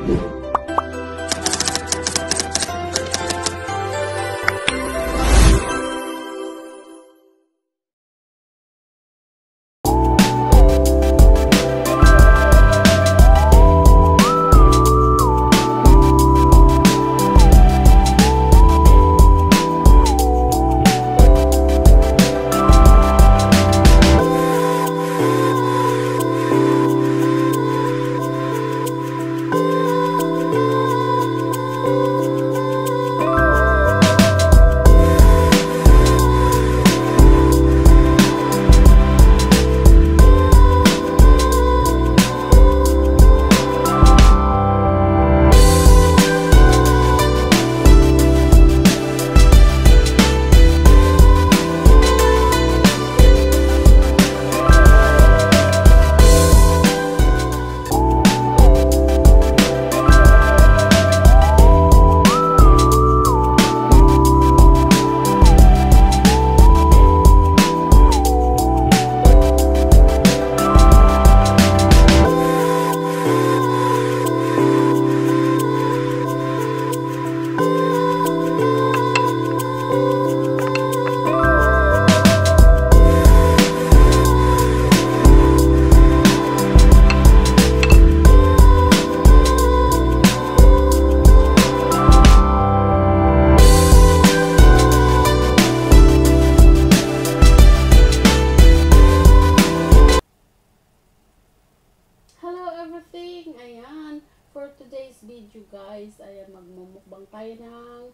For today's video guys, ayan, magmumukbang tayo ng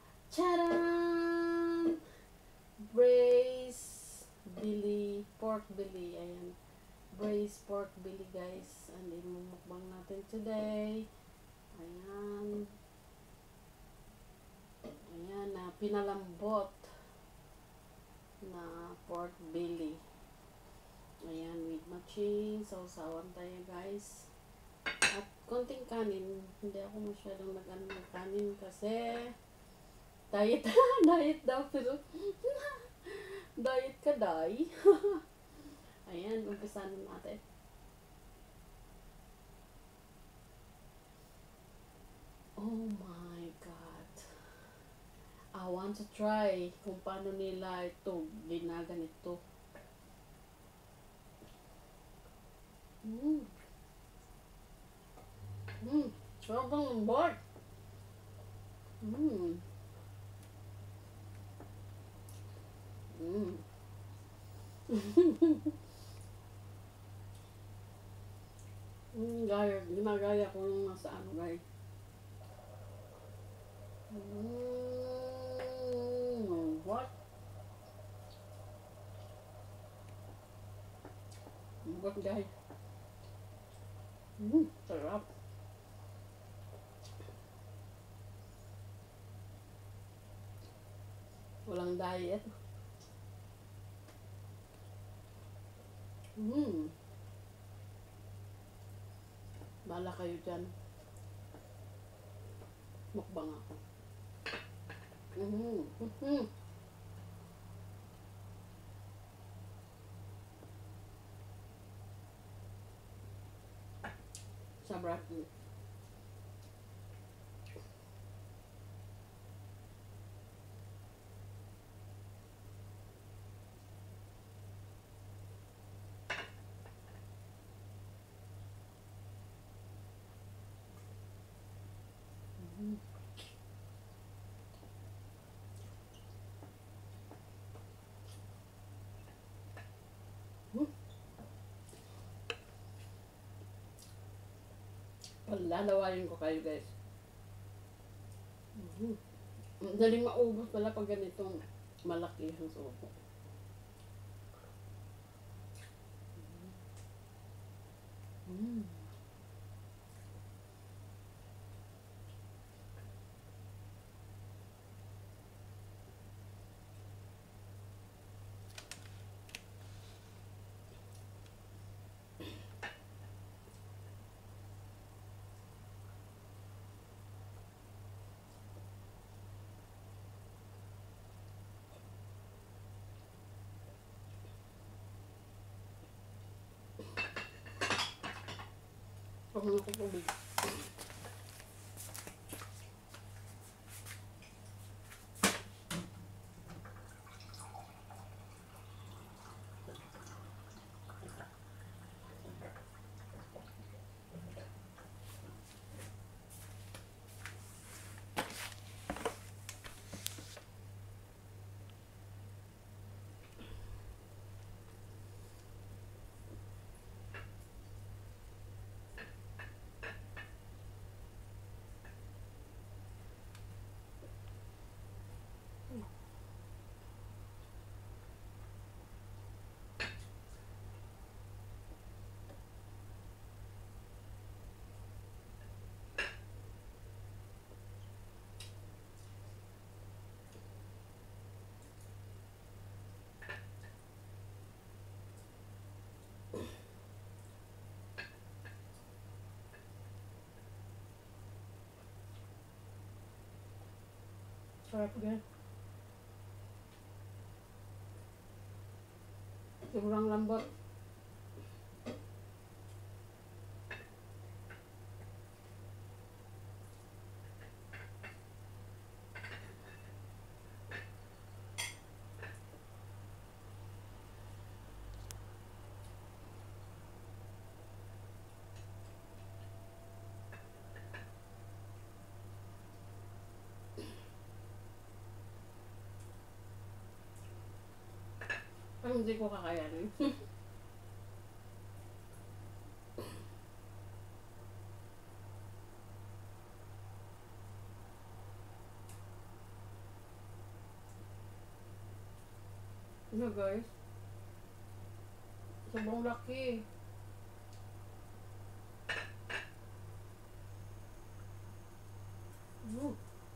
charan! Braised belly, pork belly, ayan. Braised pork belly guys, and imumukbang natin today. Ayan. Ayan na, pinalambot na pork belly. Ayan, with matching, sausawan tayo guys. At konting kanin, hindi ako masyadong nag-ano ng kanin kasi diet, diet daw, pero diet ka, day. Ayan, umpisa na natin. Oh my God. I want to try kung paano nila ito, ginaganito. Sarap ang lambot. Ginagaya ko nung nasa ano guys. What? Lambot guys. Sarap. Walang diet. Bala kayo dyan. Mukbang ako. Sarap. Lalawayin ko kayo guys. Daling maubos pala pag ganitong malaki yung suko. Pag-ulo ko tubig. Sarap guys. Sobrang lambot. Ang hindi ko kakayanin. Ano guys? Sobrang laki. Mm.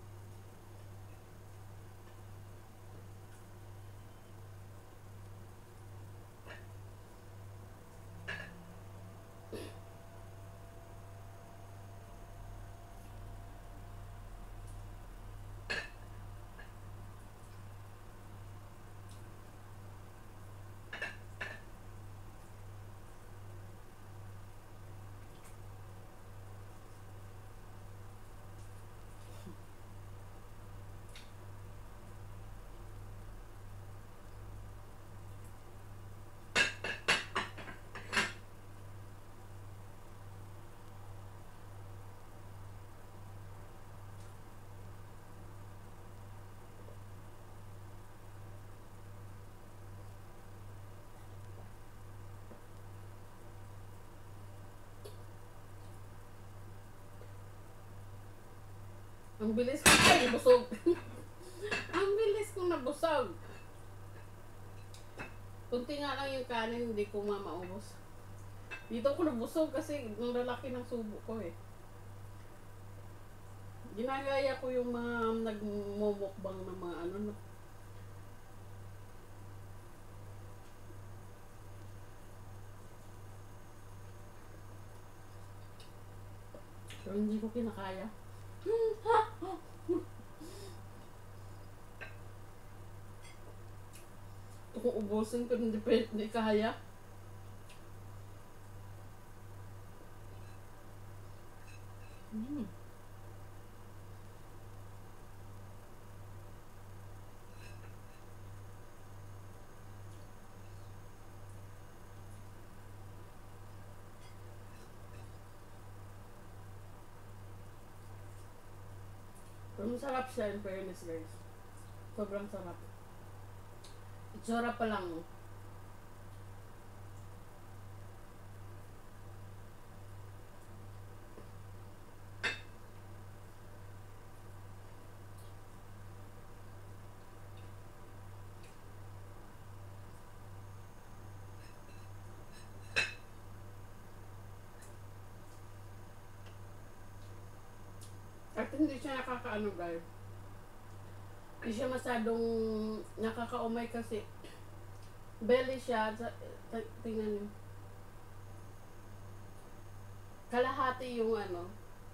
Ang bilis ko ay nabusog. Ang bilis kong nabusog. Kunti nga lang yung kanin, hindi ko mamaubos. Dito ko nabusog kasi ang lalaki ng subo ko eh. Ginagaya ko yung mga nagmumukbang na mga ano. Pero hindi ko kinakaya. Ito kung ubusin ko, hindi kaya. Mm. Pero masarap siya in fairness guys. Sobrang sarap. Itsura pa lang. At hindi siya nakakaano guys. Hindi siya masyadong nakakaumay kasi belly siya. Tingnan niyo. Kalahati yung ano,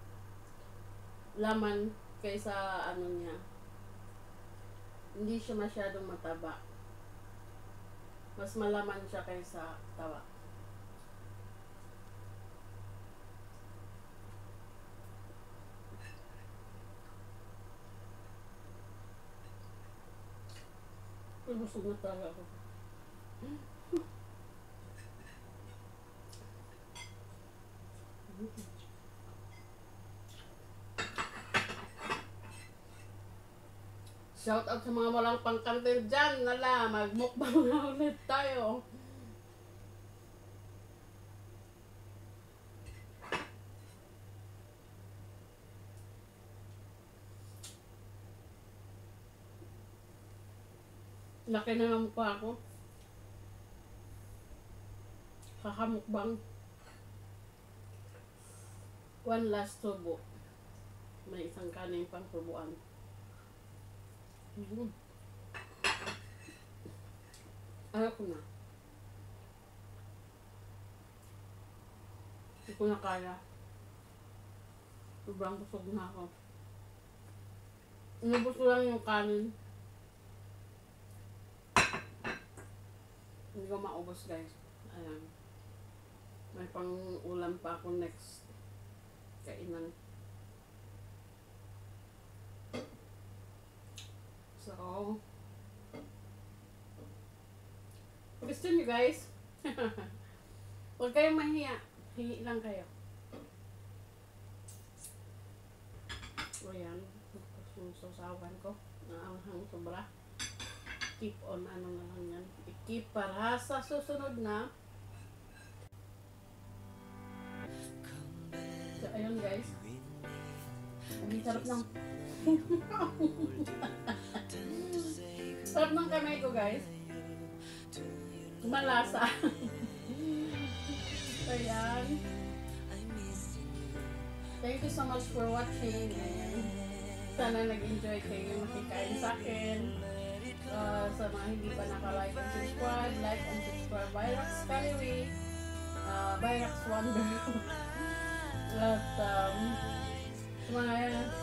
laman kaysa ano niya. Hindi siya masyadong mataba. Mas malaman siya kaysa taba. Busog na talaga ako. Shout out sa mga walang pangkantil dyan. Nala, magmukbang na ulit tayo. Laki na ng mukha ako. Kakamukbang. One last tubo. May isang kanin pang tubuan. Ayaw ko na. Hindi ko na kaya. Sobrang busog na ako. Inubos ko lang yung kanin. Hindi ko maubos guys. Ayan. May pang ulam pa ako next kainan. So, gusto niyo guys? Huwag kayong mahiya. Hingi lang kayo. O yan. Yung sausawan ko. Naanghang sobra. Keep on ano na lang yan. I-keep para sa susunod na. So, ayun guys. Ang sarap ng sarap ng kamay ko guys. Malasa. Ayan. Thank you so much for watching. Ayan. Sana nag-enjoy kayo makikain sa akin. Sa mga hindi pa naka-like and subscribe, like and subscribe. Byrax Skyway. Byrax Wonder. At mga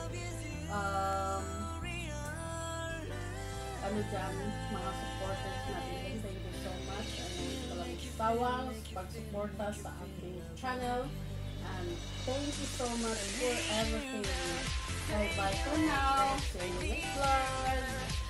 ano dyan, mga supporters natin. Thank you so much. Walang tawang pag-suporta sa ating channel. And thank you so much for everything. Bye bye for now. See you next vlog.